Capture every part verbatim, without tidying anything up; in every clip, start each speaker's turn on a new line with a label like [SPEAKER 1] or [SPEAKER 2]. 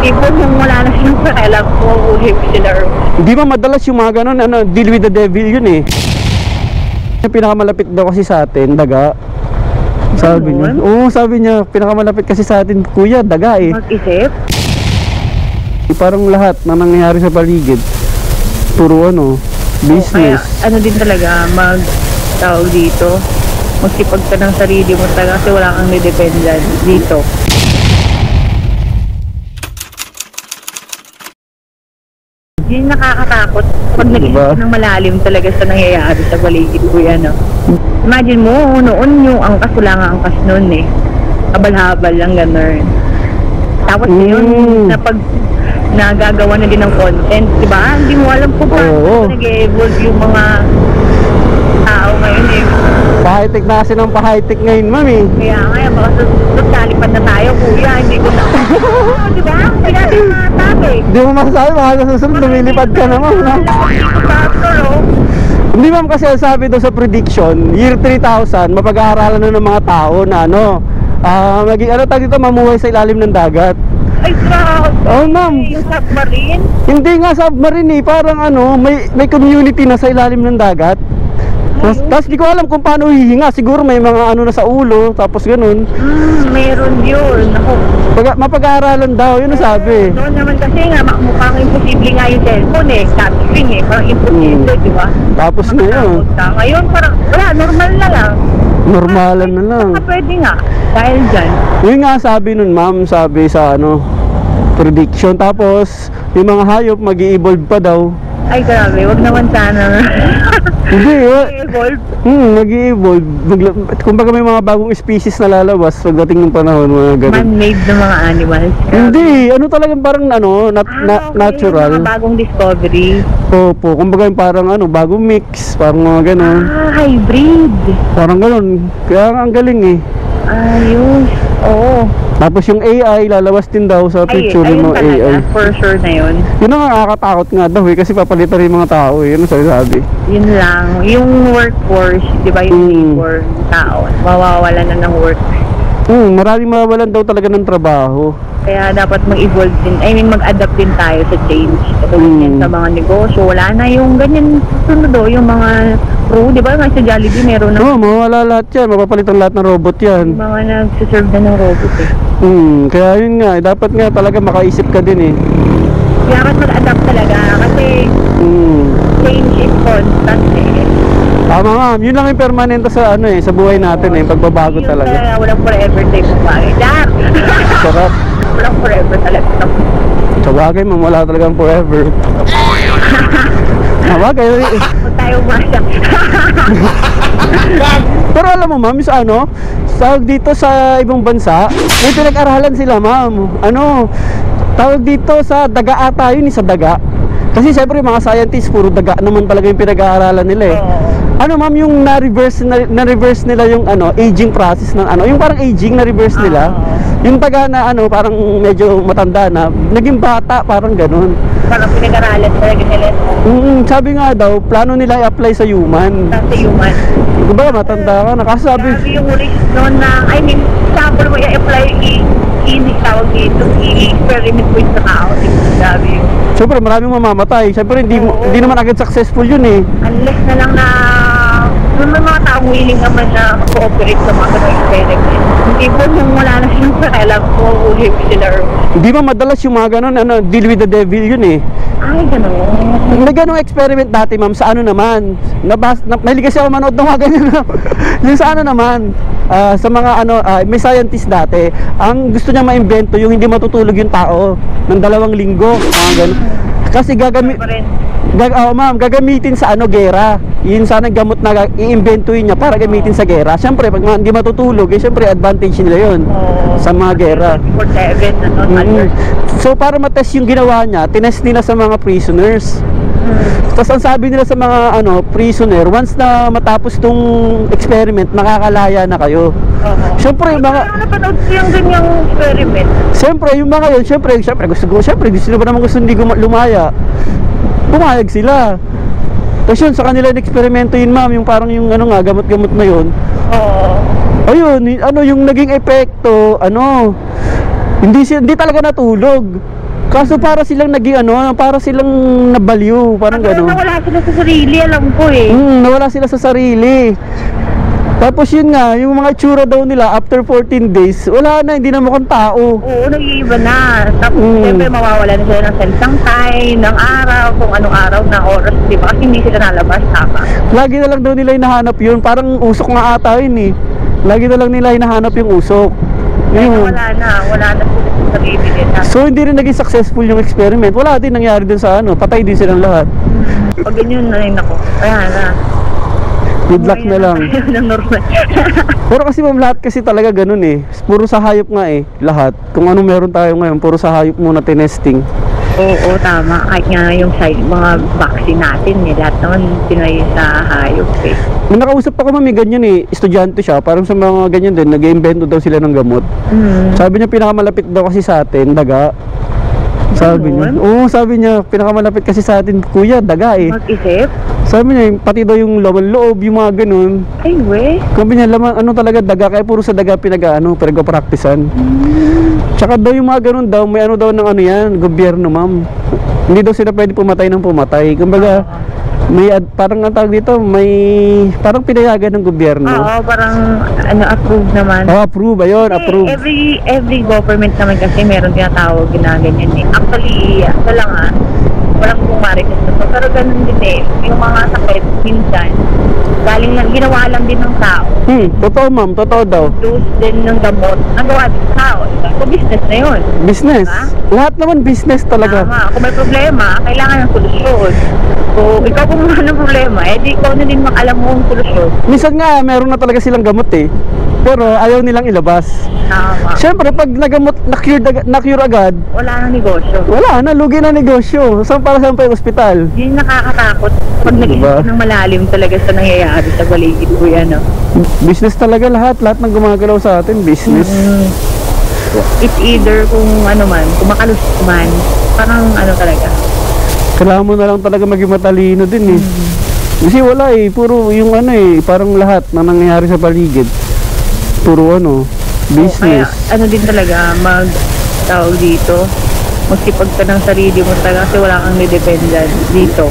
[SPEAKER 1] Tipo nung wala na silang pakialam kung uuwi mo sila or
[SPEAKER 2] Hindi ba madalas yung mga ganun, ano, deal with the devil yun eh. Yung pinakamalapit daw kasi sa atin, daga. Sabi niya. Oo, sabi niya, pinakamalapit kasi sa atin, kuya, daga eh.
[SPEAKER 1] mag-isip.
[SPEAKER 2] Parang lahat na nangyayari sa paligid, puro ano, business.
[SPEAKER 1] Kaya ano din talaga, mag tawag dito, magsipag ka ng sarili mo talaga kasi wala kang nidependan dito. Yun nakakatakot pag nag-isip
[SPEAKER 2] Diba?
[SPEAKER 1] ng malalim talaga sa nangyayari sa paligid ko yan. No? Imagine mo, noon yung angkas, wala nga angkas noon eh. Habal-habal lang gano'n. Tapos
[SPEAKER 2] Mm.
[SPEAKER 1] yun, na pag nagagawa na din ng content, di ba? Hindi mo alam kung paano
[SPEAKER 2] Oo.
[SPEAKER 1] nag-evolve yung mga tao ngayon eh.
[SPEAKER 2] Pa-high-tech na kasi ng pa-high-tech ngayon, mami.
[SPEAKER 1] Kaya nga, baka susunod talipad na tayo, kuya, hindi ko na. Oo, di ba? Hindi natin masasabi.
[SPEAKER 2] Hindi mo masasabi, baka sa susunod, lumilipad ka naman. No?
[SPEAKER 1] Factor, oh.
[SPEAKER 2] Hindi ma'am, kasi ang sabi doon sa prediction, year three thousand, mapag-aaralan na ng mga tao na ano, ah, maging ano tag dito, mamuhay sa ilalim ng dagat.
[SPEAKER 1] Ay, grabe.
[SPEAKER 2] Oh, ma'am.
[SPEAKER 1] Yung submarine.
[SPEAKER 2] Hindi nga submarine eh, parang ano, may, may community na sa ilalim ng dagat. Tapos, tapos di ko alam kung paano hihinga, siguro may mga ano na sa ulo, tapos ganun.
[SPEAKER 1] Hmm, meron yun. Ako,
[SPEAKER 2] Pag, mapag-aaralan daw, yun ang sabi.
[SPEAKER 1] noon naman kasi nga, mak- mukhang imposible nga yung cellphone eh. Capturing eh. Parang imposible,
[SPEAKER 2] Hmm.
[SPEAKER 1] di ba?
[SPEAKER 2] Tapos ngayon,
[SPEAKER 1] Makatakot ka. Ngayon, parang, wala, normal na lang.
[SPEAKER 2] normalan na lang.
[SPEAKER 1] Baka pwede nga. Dahil dyan.
[SPEAKER 2] Yun nga sabi nun ma'am, sabi sa ano, prediction. Tapos, yung mga hayop mag-i-evolve pa daw.
[SPEAKER 1] Ay, grabe. Wag naman sana.
[SPEAKER 2] Hindi, wa-
[SPEAKER 1] Evolve.
[SPEAKER 2] hmm, mag-i-evolve. Magla- Kumbaga may mga bagong species na lalabas pagdating ng panahon, mga ganun.
[SPEAKER 1] Man-made na mga animals. Grabe.
[SPEAKER 2] Hindi, ano talagang parang ano, nat-
[SPEAKER 1] Ah,
[SPEAKER 2] na-
[SPEAKER 1] okay.
[SPEAKER 2] natural.
[SPEAKER 1] Mga bagong discovery.
[SPEAKER 2] Opo, kumbaga yung parang ano, bagong mix, parang mga ganun.
[SPEAKER 1] Ah, hybrid.
[SPEAKER 2] Parang ganun. Kaya nga ang galing eh.
[SPEAKER 1] Ayos. Oo.
[SPEAKER 2] Tapos yung A I, lalabas din daw sa
[SPEAKER 1] Ay,
[SPEAKER 2] picture ng
[SPEAKER 1] ayun
[SPEAKER 2] mga A I.
[SPEAKER 1] talaga. For sure na yun.
[SPEAKER 2] Yun ang nakakatakot nga daw eh, kasi papalitan rin yung mga tao eh. Yun ang sabi.
[SPEAKER 1] Yun lang. Yung workforce, di ba yung
[SPEAKER 2] Mm.
[SPEAKER 1] labor ng tao, mawawala na ng work.
[SPEAKER 2] Hmm, maraming mawawalan daw talaga ng trabaho.
[SPEAKER 1] Kaya dapat mag-evolve din, I mean mag-adapt din tayo sa change. Katulad
[SPEAKER 2] Mm.
[SPEAKER 1] yan sa mga negosyo, wala na yung ganyan sunod o, yung mga crew, di ba nga sa Jollibee meron na
[SPEAKER 2] Oo, oh, mawawala lahat yan. Mapapalitan lahat ng robot yan.
[SPEAKER 1] yung mga nagsiserve na ng robot eh.
[SPEAKER 2] Hmm, kaya yun nga, eh, dapat nga talaga makaisip ka din eh.
[SPEAKER 1] Kaya dapat mag-adapt talaga kasi
[SPEAKER 2] Hmm.
[SPEAKER 1] change is constant eh.
[SPEAKER 2] Tama ma'am, yun lang yung permanente sa ano eh, sa buhay natin eh, pagbabago
[SPEAKER 1] Yun
[SPEAKER 2] talaga.
[SPEAKER 1] talaga, walang forever type of bagay. Dar!
[SPEAKER 2] Sarap.
[SPEAKER 1] Walang forever talaga.
[SPEAKER 2] Sa bagay ma'am, wala talagang forever. Sa bagay.
[SPEAKER 1] Huwag tayo umasa.
[SPEAKER 2] Pero alam mo ma'am, sa ano, sa dito sa ibang bansa, may pinag-aralan sila ma'am. Ano, tawag dito sa daga ata yun, eh, sa daga. Kasi siyempre mga scientists, puro daga naman talaga yung pinag-aaralan nila eh.
[SPEAKER 1] Oo.
[SPEAKER 2] Ano ma'am, yung na-reverse na, na-reverse nila yung ano, aging process ng ano, yung parang aging na-reverse nila. Yung taga na ano, parang medyo matanda na, naging bata, parang ganun.
[SPEAKER 1] Parang pinag-aralan talaga nila
[SPEAKER 2] Mm, sabi nga daw, plano nila i-apply sa human.
[SPEAKER 1] sa human.
[SPEAKER 2] Diba, matanda ka na. Kasi sabi,
[SPEAKER 1] Grabe yung risk noon na, I mean, sample mo i-apply, i-inig tawag dito, i-experiment mo yung sa tao. Grabe yun.
[SPEAKER 2] siyempre maraming mamamatay. Siyempre hindi, mo- hindi naman agad successful yun eh.
[SPEAKER 1] Unless na lang na, may mga taong willing naman na cooperate sa mga ganong experiment. Hindi po nung wala na silang pakialam kung uuwi mo sila or
[SPEAKER 2] Hindi ba madalas yung mga ganun, ano, deal with the devil yun eh.
[SPEAKER 1] ay, gano'n.
[SPEAKER 2] May ganung experiment dati ma'am, sa ano naman, nabas, na, mahilig kasi ako manood ng mga ganyan. Yung sa ano naman, ah, sa mga ano, ah, may scientist dati, ang gusto niya maimbento yung hindi matutulog yung tao ng dalawang linggo, mga ganun. Kasi gagamit,
[SPEAKER 1] Pa rin.
[SPEAKER 2] gag, oh, ma'am, gagamitin sa ano, gera. Yun sana gamot na ga- iimbentuhin niya para gamitin sa gera. Siyempre, pag mga hindi matutulog, eh, siyempre advantage nila yun
[SPEAKER 1] Oo.
[SPEAKER 2] sa mga gera.
[SPEAKER 1] For seven, ano,
[SPEAKER 2] Mm.
[SPEAKER 1] alert.
[SPEAKER 2] So para matest yung ginawa niya, tinest nila sa mga prisoners. Tapos ang sabi nila sa mga ano prisoner, once na matapos tong experiment, makakalaya na kayo.
[SPEAKER 1] Oo.
[SPEAKER 2] Siyempre yung mga,
[SPEAKER 1] Parang napanood ko yung ganyang experiment.
[SPEAKER 2] siyempre yung mga yun, siyempre, siyempre gusto ko, siyempre gusto nila ba naman gusto hindi guma- lumaya. Pumayag sila. Tapos yun, sa kanila yung eksperimento yun ma'am, yung parang yung ano nga, gamot-gamot na yun.
[SPEAKER 1] Oo.
[SPEAKER 2] Ayun, y- ano yung naging epekto, ano, hindi, si- hindi talaga natulog. Kaso para silang naging ano, para silang nabaliw, parang
[SPEAKER 1] Pero
[SPEAKER 2] gano'n.
[SPEAKER 1] nawala sila sa sarili, alam ko eh.
[SPEAKER 2] Hmm, nawala sila sa sarili. Tapos yun nga, yung mga itsura daw nila after fourteen days, wala na, hindi na mukhang tao.
[SPEAKER 1] Oo, nag-iiba na. Tapos
[SPEAKER 2] Mm.
[SPEAKER 1] siyempre mawawala na sila ng sensang time, ng araw, kung anong araw na oras, di ba? Kasi hindi sila nalabas, tama.
[SPEAKER 2] Lagi na lang daw nila hinahanap yun, parang usok nga ata yun eh. Lagi na lang nila hinahanap yung usok.
[SPEAKER 1] Kaya
[SPEAKER 2] Yun.
[SPEAKER 1] wala na, wala na sila sa sarili nila.
[SPEAKER 2] So hindi rin naging successful yung experiment. Wala din nangyari dun sa ano, patay din silang lahat.
[SPEAKER 1] Pag ganyan na rin ako, kaya na.
[SPEAKER 2] Good luck na lang.
[SPEAKER 1] Tayo ng normal.
[SPEAKER 2] Pero kasi ma'am, lahat kasi talaga ganun eh. Puro sa hayop nga eh, lahat. Kung ano meron tayo ngayon, puro sa hayop muna tinesting.
[SPEAKER 1] Oo, tama. Kahit nga yung side, mga vaccine natin, eh, lahat naman pinay sa hayop eh.
[SPEAKER 2] May nakausap ako mami, ganyan eh, estudyante siya, parang sa mga ganyan din, nag-iimbento daw sila ng gamot.
[SPEAKER 1] Mm.
[SPEAKER 2] Sabi niya pinakamalapit daw kasi sa atin, daga. Sabi niya.
[SPEAKER 1] Ganun?
[SPEAKER 2] Oo, sabi niya, pinakamalapit kasi sa atin, kuya, daga eh.
[SPEAKER 1] Mag-isip?
[SPEAKER 2] Sabi niya, pati daw yung laman loob, yung mga ganun.
[SPEAKER 1] Ay, we.
[SPEAKER 2] Sabi niya, laman, ano talaga daga, kaya puro sa daga pinag, ano, pinag-practicean. Tsaka daw yung mga ganun daw, may ano daw ng ano yan, gobyerno ma'am. Hindi daw sila pwede pumatay ng pumatay. Kumbaga, may ad, parang ang tawag dito, may parang pinayagan ng gobyerno.
[SPEAKER 1] Oo, parang ano, approved naman.
[SPEAKER 2] Oh, approve, ayun,
[SPEAKER 1] Kasi
[SPEAKER 2] approve.
[SPEAKER 1] Every every government naman kasi meron tinatawag na ganyan eh. Actually, ito lang ah, walang pumarites na to. Pero ganun din eh, yung mga sakit, minsan, galing lang, ginawa lang din ng tao.
[SPEAKER 2] Hmm, totoo ma'am, totoo daw.
[SPEAKER 1] Dose din ng gamot, nagawa din ng tao. Diba? So, business na yun.
[SPEAKER 2] Business.
[SPEAKER 1] Diba?
[SPEAKER 2] Lahat naman business talaga.
[SPEAKER 1] Tama. Kung may problema, kailangan ng solusyon. So, ikaw kung ano ng problema, eh di ikaw na din makalam mo ang solusyon.
[SPEAKER 2] Minsan nga, meron na talaga silang gamot eh. Pero ayaw nilang ilabas.
[SPEAKER 1] Tama.
[SPEAKER 2] Siyempre, pag nagamot, na-cure, dag- na-cure agad,
[SPEAKER 1] Wala nang negosyo.
[SPEAKER 2] wala na, lugi na negosyo. Saan para saan pa yung ospital?
[SPEAKER 1] Yun yung nakakatakot pag nag-isip
[SPEAKER 2] Diba?
[SPEAKER 1] ng malalim talaga sa nangyayari sa paligid ko yan. No?
[SPEAKER 2] Business talaga lahat. Lahat ng gumagalaw sa atin, business.
[SPEAKER 1] Mm, it's either kung ano man, kung makalusot man, parang ano talaga.
[SPEAKER 2] Kailangan mo na lang talaga maging matalino din eh. Kasi wala eh, puro yung ano eh, parang lahat na nangyayari sa paligid. Puro ano, business.
[SPEAKER 1] O, kaya ano din talaga, mag, tawag dito, magsipag ka ng sarili mo talaga kasi wala kang nidependan dito.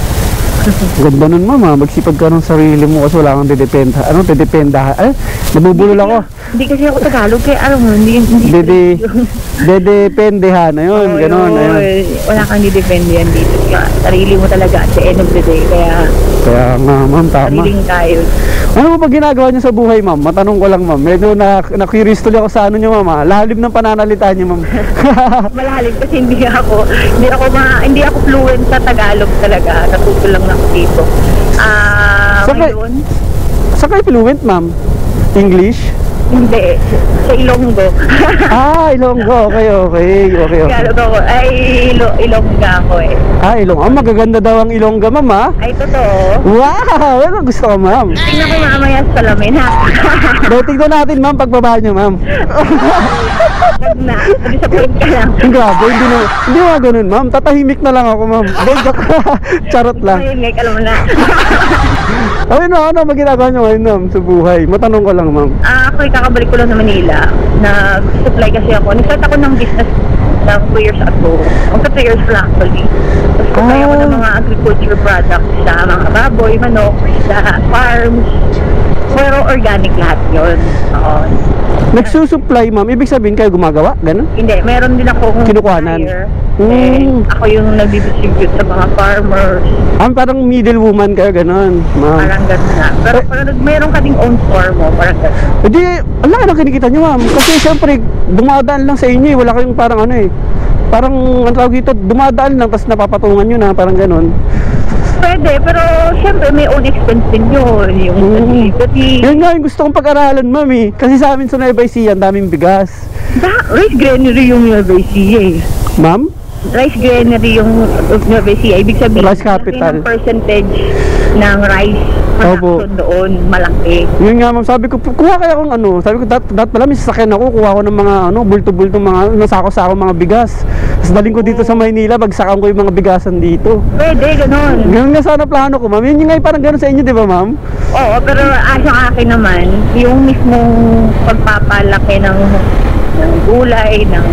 [SPEAKER 2] Ganda nun mama, magsipag ka ng sarili mo kasi wala kang didependa. Ano, didependa? Ay, nabubulol ako.
[SPEAKER 1] Hindi kasi ako Tagalog, kaya alam mo, hindi, hindi.
[SPEAKER 2] Dede, dedependehan, ayun,
[SPEAKER 1] Oo,
[SPEAKER 2] ganon,
[SPEAKER 1] yun.
[SPEAKER 2] ayun.
[SPEAKER 1] Wala kang nidependan dito. Kaya sarili mo talaga at the end of the day, kaya
[SPEAKER 2] Kaya nga ma'am, tama.
[SPEAKER 1] sariling tayo.
[SPEAKER 2] Ano ba ginagawa niyo sa buhay ma'am? Matanong ko lang ma'am. Medyo na, na-curious tuloy ako sa ano niyo ma'am. ah. Lalim ng pananalita niyo ma'am.
[SPEAKER 1] Malalim kasi hindi ako hindi ako ma, hindi ako fluent sa Tagalog talaga. Natuto lang ako dito. Ah,
[SPEAKER 2] So, kay-
[SPEAKER 1] ngayon,
[SPEAKER 2] Saan kayo fluent ma'am? English?
[SPEAKER 1] hindi. Sa Ilonggo.
[SPEAKER 2] Ah, Ilonggo. Okay, okay. Okay, okay.
[SPEAKER 1] Tagalog ako. Ay, Ilo, Ilongga ako eh.
[SPEAKER 2] Ah, Ilonggo. Ah, magaganda daw ang Ilongga ma'am ah.
[SPEAKER 1] Ay, totoo.
[SPEAKER 2] Wow! Ano gusto ko ma'am?
[SPEAKER 1] Tingnan ko mamaya sa salamin ha.
[SPEAKER 2] Daw tignan natin ma'am pagbaba niyo ma'am.
[SPEAKER 1] Wag na. Disappoint ka lang.
[SPEAKER 2] Ang grabe, hindi na, hindi na ganun ma'am. Tatahimik na lang ako ma'am. Dahil charot lang.
[SPEAKER 1] Ayun, like, alam mo na.
[SPEAKER 2] Ayun na, ano ba ginagawa niyo ngayon ma'am sa buhay? Matanong ko lang ma'am.
[SPEAKER 1] Ah, ako kakabalik ko lang sa Manila. Nag-supply kasi ako. Nag-start ako ng business ng two years ago. Magka two years lang actually. Tapos supply ako
[SPEAKER 2] Ah.
[SPEAKER 1] ng mga agriculture products sa mga baboy, manok, sa farms. Pero organic lahat yun. Oo.
[SPEAKER 2] Nagsusupply ma'am, ibig sabihin kayo gumagawa? Ganun?
[SPEAKER 1] Hindi, meron din ako
[SPEAKER 2] Kinukuhanan?
[SPEAKER 1] supplier.
[SPEAKER 2] Mm.
[SPEAKER 1] Eh, ako yung nag-distribute sa mga farmers.
[SPEAKER 2] Ah, parang middle woman kayo, ganun ma'am.
[SPEAKER 1] Parang gano'n na. Pero parang meron ka ding own store mo. Parang gano'n.
[SPEAKER 2] Hindi, ang laki ng kinikita niyo ma'am. Kasi syempre, dumadaan lang sa inyo eh. Wala kayong parang ano eh. Parang, ang tawag dito, dumadaan lang, tapos napapatungan nyo na, parang ganun.
[SPEAKER 1] Pwede, pero syempre may own expense din yun. Yung
[SPEAKER 2] Mm.
[SPEAKER 1] facility.
[SPEAKER 2] Yan nga yung gusto kong pag-aralan ma'am eh. Kasi sa amin sa Nueva Ecija, ang daming bigas.
[SPEAKER 1] Ba, rice granary yung Nueva Ecija eh.
[SPEAKER 2] Ma'am?
[SPEAKER 1] Rice granary yung Nueva Ecija. Ibig sabihin,
[SPEAKER 2] Rice capital.
[SPEAKER 1] malaki ng percentage ng rice
[SPEAKER 2] Opo.
[SPEAKER 1] production doon, malaki.
[SPEAKER 2] Yun nga ma'am, sabi ko, kuha kaya akong ano, sabi ko, dat, dat pala may sasakyan ako, kuha ko ng mga ano, bulto-bulto, mga nasako-sako mga bigas. Tapos daling ko dito sa Maynila, bagsakan ko yung mga bigasan dito.
[SPEAKER 1] Pwede, ganun.
[SPEAKER 2] Ganun nga sana plano ko ma'am, yun yung nga yung parang ganun sa inyo, di ba ma'am?
[SPEAKER 1] Oo, pero ah, sa akin naman, yung mismong pagpapalaki ng, ng gulay, ng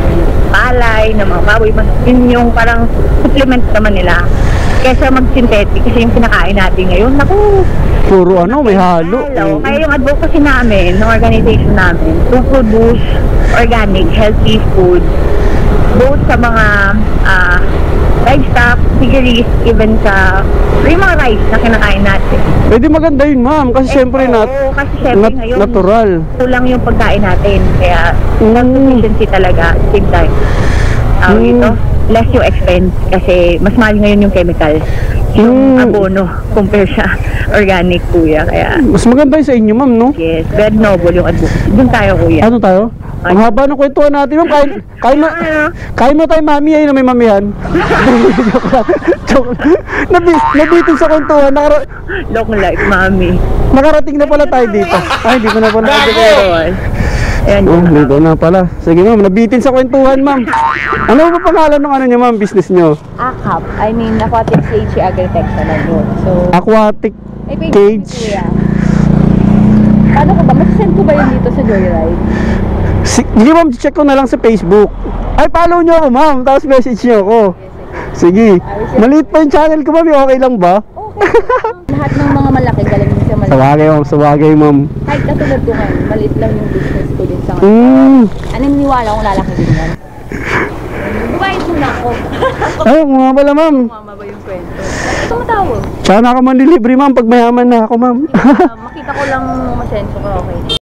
[SPEAKER 1] palay, ng mga baboy, mas yun yung parang supplement naman nila. Kesa mag-synthetic kasi yung kinakain natin ngayon, naku,
[SPEAKER 2] Puro ano, may halo.
[SPEAKER 1] hello. Kaya yung advocacy namin, ng organization namin, to produce organic, healthy food, both sa mga ah, livestock, piggeries, even sa yung mga rice na kinakain natin.
[SPEAKER 2] Pwede maganda yun, ma'am. Kasi
[SPEAKER 1] Eh,
[SPEAKER 2] syempre, nat
[SPEAKER 1] oo, kasi syempre
[SPEAKER 2] nat-
[SPEAKER 1] ngayon,
[SPEAKER 2] natural.
[SPEAKER 1] kulang yung pagkain natin. Kaya,
[SPEAKER 2] Mm.
[SPEAKER 1] self-sufficiency talaga, same time. Tawag
[SPEAKER 2] Mm.
[SPEAKER 1] ito, less yung expense kasi mas mahal ngayon yung chemical. Yung
[SPEAKER 2] Mm.
[SPEAKER 1] abono, compare sa organic, kuya. Kaya,
[SPEAKER 2] Mas maganda yun sa inyo, ma'am, no?
[SPEAKER 1] yes, very noble yung advocacy. Doon tayo, kuya.
[SPEAKER 2] Ano tayo? Ang haba ng kwentuhan natin, ma'am. Kain, kain, mo,
[SPEAKER 1] Ano?
[SPEAKER 2] kain mo tayo, mami. Ayun na may mamihan. Joke lang. Joke lang. Nabi, nabitin sa kwentuhan. Nakara,
[SPEAKER 1] Long life, mami.
[SPEAKER 2] nakarating na pala tayo dito. Ay, hindi ko na pala.
[SPEAKER 1] Ayan
[SPEAKER 2] Oh,
[SPEAKER 1] yun.
[SPEAKER 2] dito na pala. Sige, ma'am. Nabitin sa kwentuhan, ma'am. Ano ba pangalan ng ano niyo, ma'am? Business niyo?
[SPEAKER 3] A C A P, I mean, Aquatic Cage Agritech na yun. So,
[SPEAKER 2] Aquatic
[SPEAKER 3] ay, page.
[SPEAKER 2] Cage.
[SPEAKER 3] Kuya. Paano ko ba? Masasend ko ba yun dito sa Joyride?
[SPEAKER 2] Si, hindi, ma'am. Check ko na lang sa Facebook. Ay, follow niyo ako, ma'am. Tapos message niyo ako. Sige. Maliit pa yung channel ko, ma'am. Okay lang ba?
[SPEAKER 3] Okay. Lahat ng mga malaki, galing din sa malaki.
[SPEAKER 2] Sabagay, ma'am. Sabagay, ma'am.
[SPEAKER 3] Kahit katulad ko ngayon, maliit lang yung business ko din sa ngayon.
[SPEAKER 2] Mm.
[SPEAKER 3] Anong kung lalaki din yan? Bumayad muna ako.
[SPEAKER 2] Ay, mga pala, ma'am.
[SPEAKER 3] Mama ba yung kwento? Bakit tumatawag?
[SPEAKER 2] Sana ka manlilibre, ma'am, pag mayaman na ako, ma'am.
[SPEAKER 3] Ah, makita ko lang masenso ko, okay.